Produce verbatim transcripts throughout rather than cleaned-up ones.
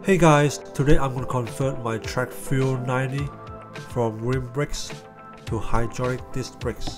Hey guys, today I'm going to convert my track fuel ninety from rim brakes to hydraulic disc brakes.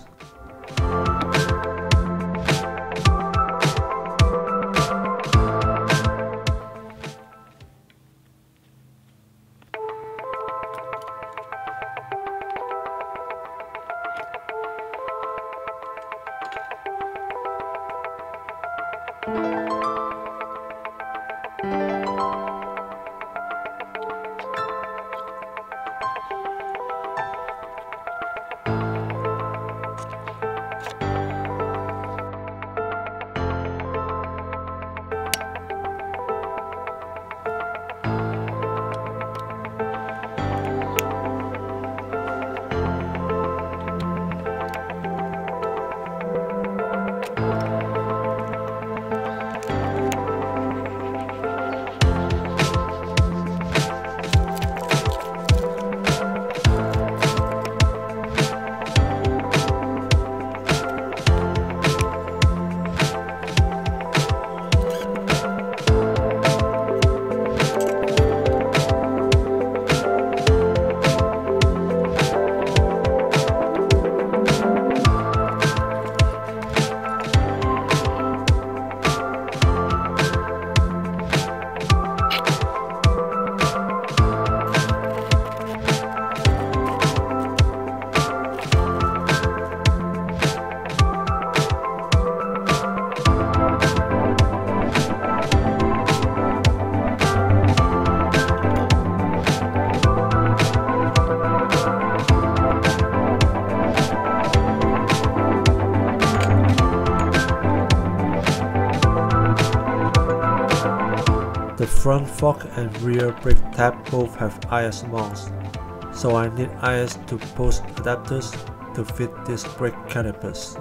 The front fork and rear brake tab both have I S mounts, so I need I S to post adapters to fit these brake calipers.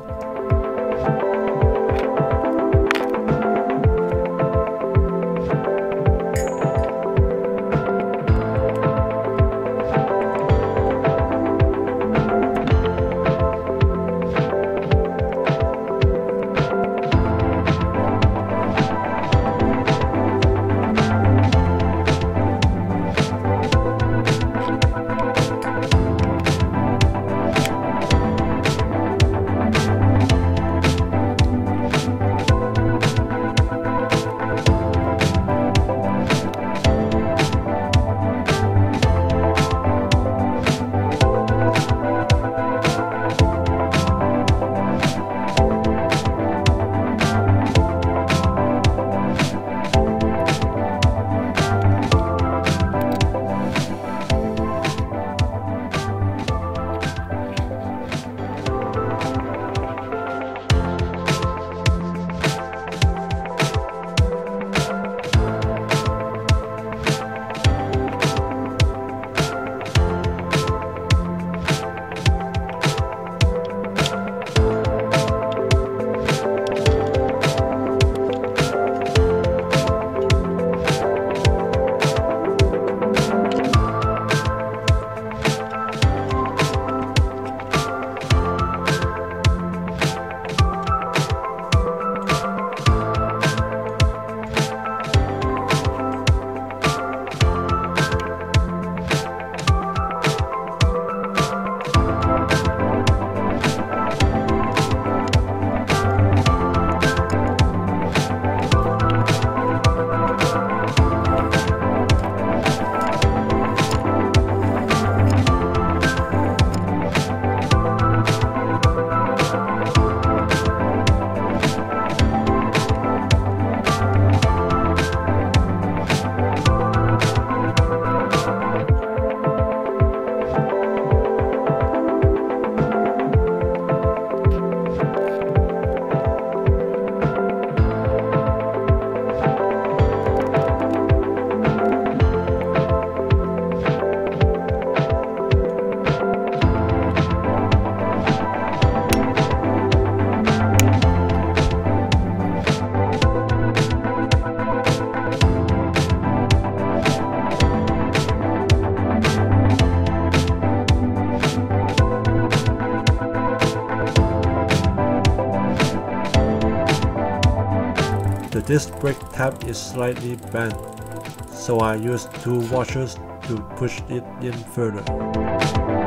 The disc brake tab is slightly bent, so I use two washers to push it in further.